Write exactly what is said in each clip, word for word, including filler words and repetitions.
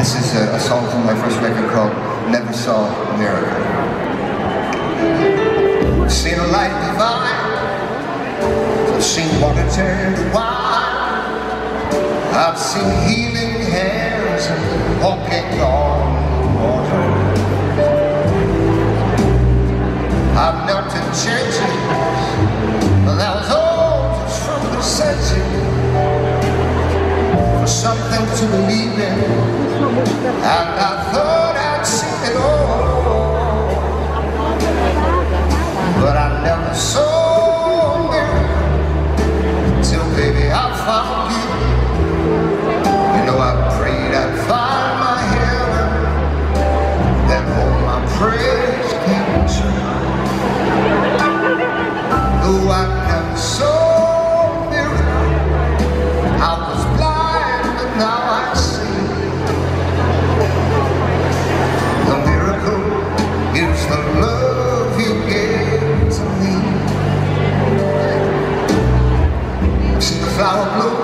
This is a, a song from my first record called Never Saw a Miracle. I've seen a light divine, I've seen water turn to wine, I've seen healing hands walking on water. I've knelt in churches, but that was all just from the searching for something to believe in. And I thought I'd seen it all, but I never saw a miracle till, baby, I found you. You know, I prayed I'd find my heaven, then all my prayers came true. Though I never saw a miracle, I was blind, but now I see. It's the love you gave to me. I've seen the flower bloom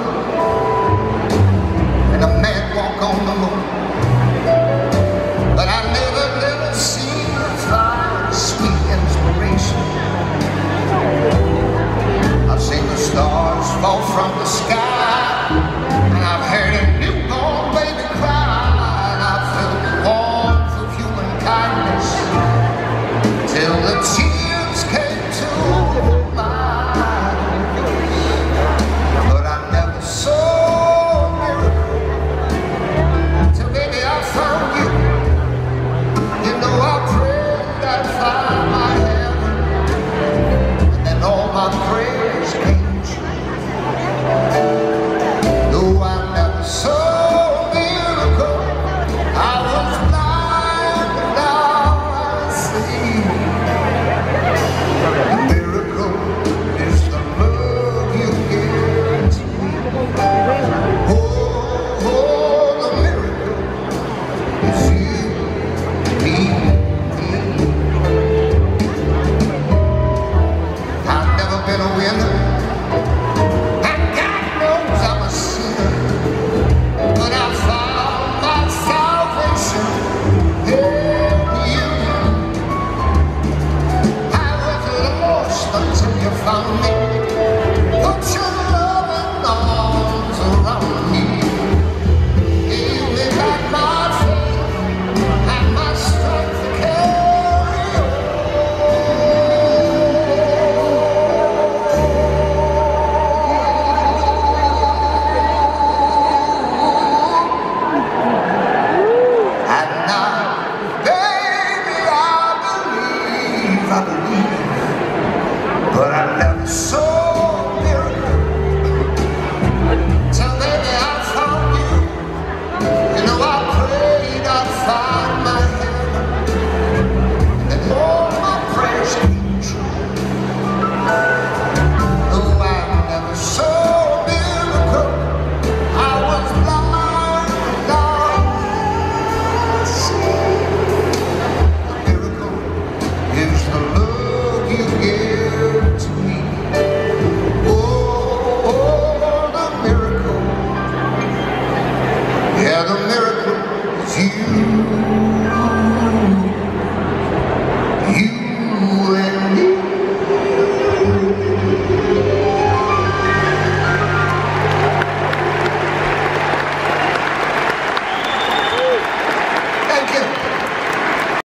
and a man walk on the moon, but I never, never seen her find sweet inspiration. I've seen the stars fall from the sky, and I've heard a newborn baby cry, and I've felt the warmth of human kindness till the tears came to my eyes. But I never saw a miracle till, baby, I found you. You know, I prayed I'd find my heaven, and then all my prayers came true. Though I never saw a miracle, I was blind, but now I see. The miracle is the love you give to me. Oh, oh, the miracle is you, me, me. I've never been a winner, and God knows I'm a sinner, but I found my salvation in you. I was lost until you found me. Put your loving arms around me. Gave me back my faith and my strength to carry on. And now, baby, I believe, I believe, but I never saw a miracle till, baby, I found you. You know, I prayed I'd find my heaven, and all my prayers came true. Though I never saw a miracle, I was blind, but now I see. The miracle is the love you give to me. Oh, oh, the miracle, yeah, the miracle.